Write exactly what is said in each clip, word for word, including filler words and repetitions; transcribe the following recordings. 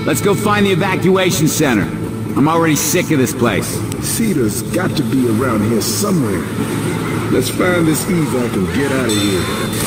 Let's go find the evacuation center. I'm already sick of this place. Cedar's got to be around here somewhere. Let's find this evac and get out of here.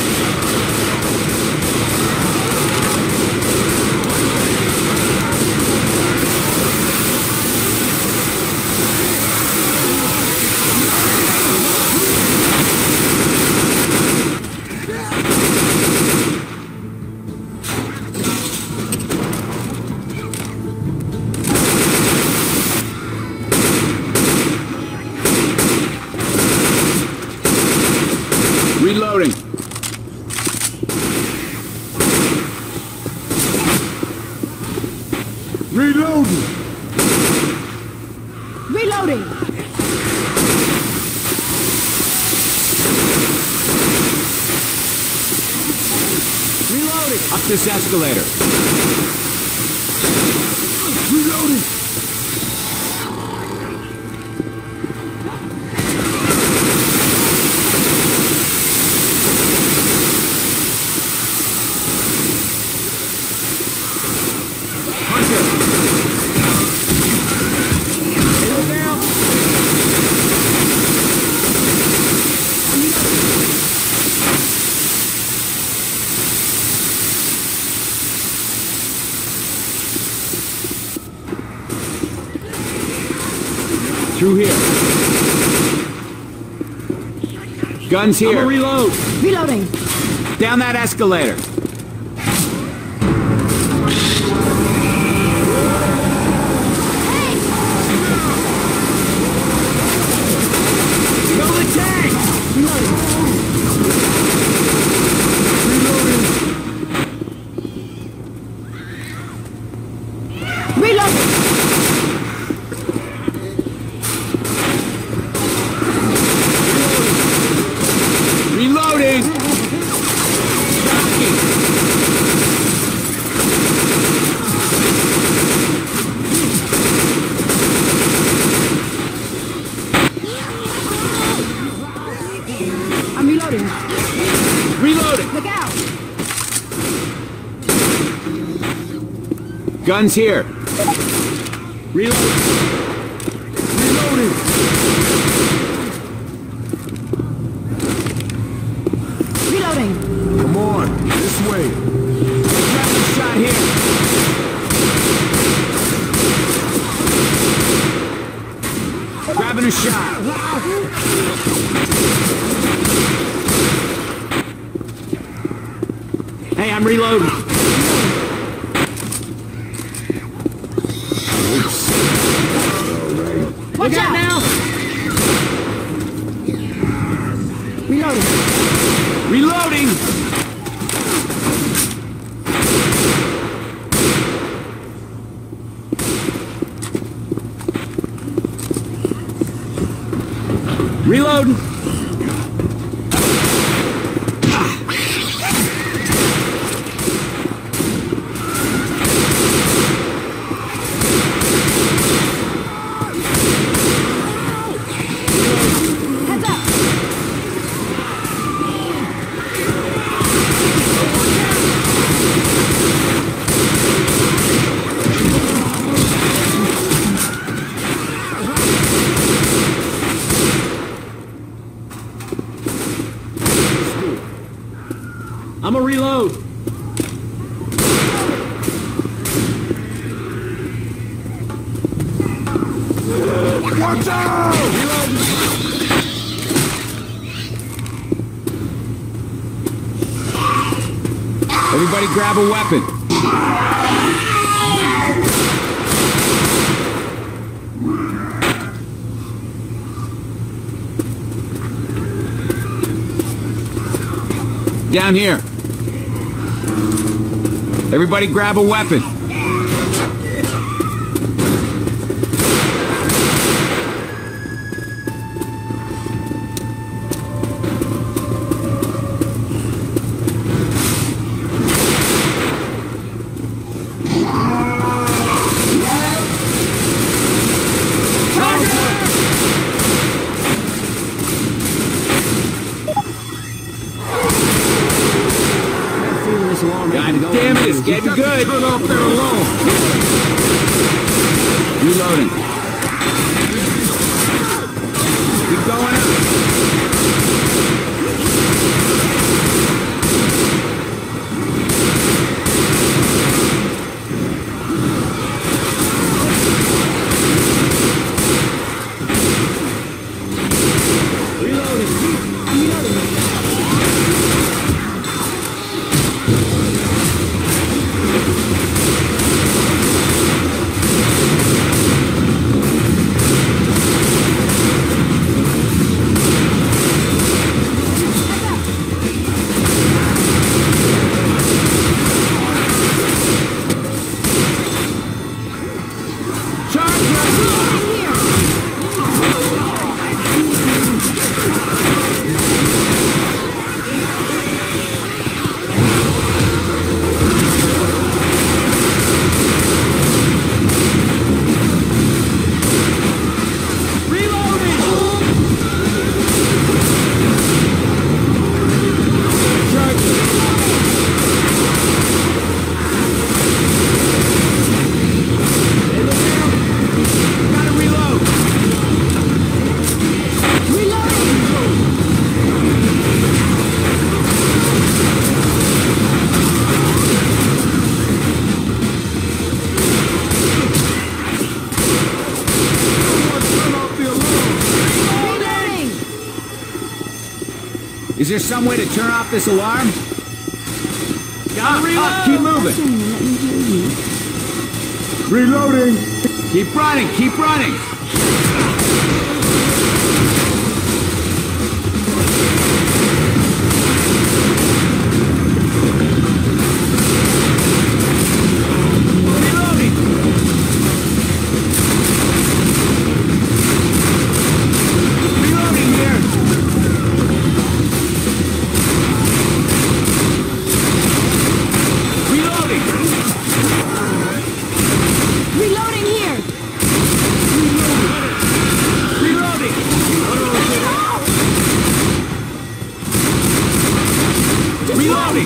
Reloading. Reloading. Reloading. Reloading. Up this escalator. Reloading. Through here. Guns here. I'ma reload. Reloading. Down that escalator. Go to the tank! Reloading. Reloading. Reloading! I'm reloading. Reloading! Look out. Guns here. Reloading. Reloading. Reloading. Come on, this way. Grab a shot here. Grabbing a shot. Hey, I'm reloading. Oops. All right. Watch Look out out now. Reloading. Reloading! Reloading! Heads up. I'ma reload. Watch out! Everybody grab a weapon. Down here. Everybody grab a weapon. God damn Damn it, it's getting good. Turn off that alarm. Reloading. Keep going up. Is there some way to turn off this alarm? Gotta reload! Up, keep moving. Let me hear you. Reloading. Keep running, keep running. Reloading. Reloading here. Reloading. Reloading here. Reloading. Reloading.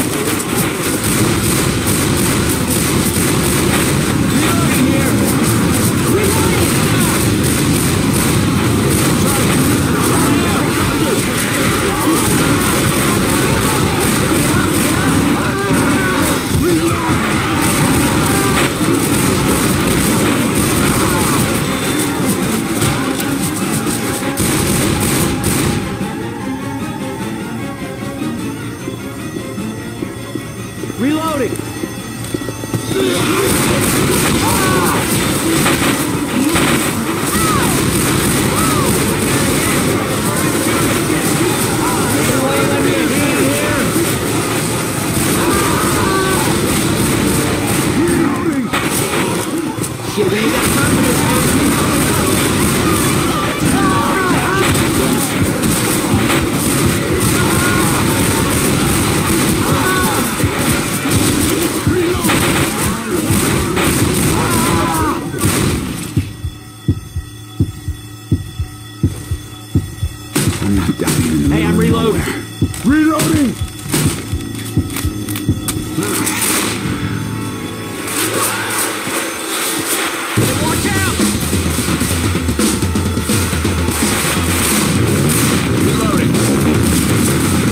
Reloading here. Reloading. Shit, ain't got time for this. I'm not dying in the Hey, I'm middle of reloading. nowhere. Reloading. Watch out! Reloading.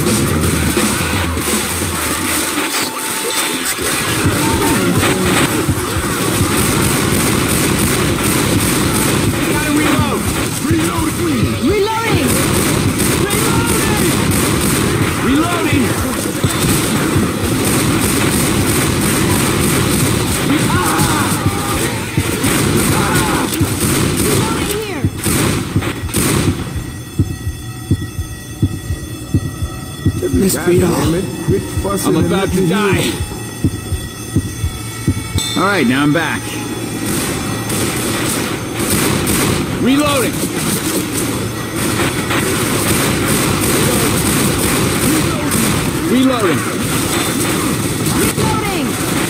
Gotta reload. Reloading. Reloading. Reloading. Reloading here. Miss Beetle. Damn it. Quit fussing I'm and about let to me die. hear. All right, now I'm back. Reloading. Reloading. Reloading.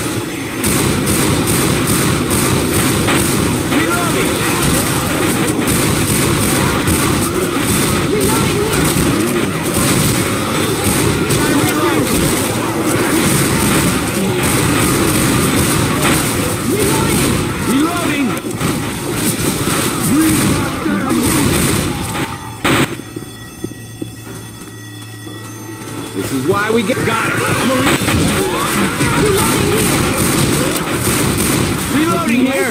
Reloading. Reloading here. Gotta reload. This is why we get got it. I'm a re reloading here.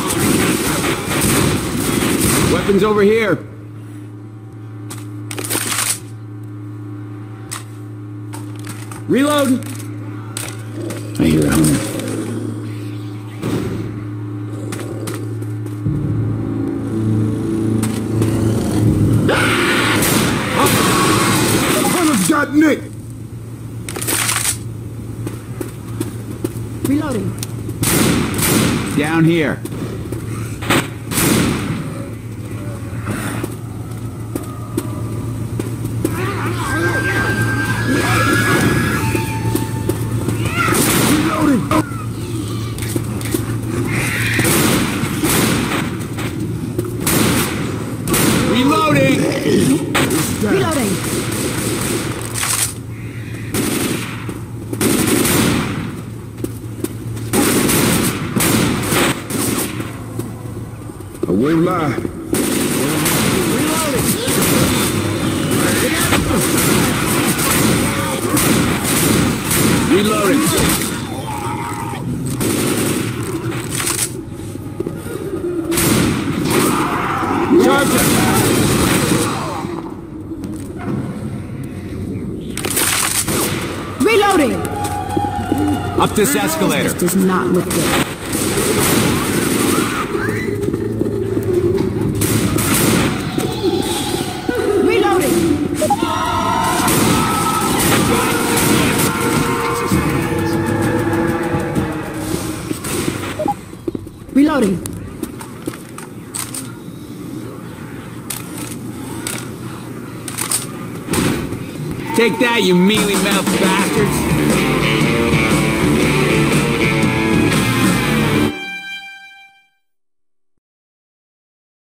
Weapons over here. Reload. I hear a hunter. Got Nick! Reloading. Down here. Reloading! Reloading! Reloading. I won't lie. Reloading. Charger. Reloading. Up this escalator. This does not look good. Reloading. Take that, you mealy-mouthed bastards!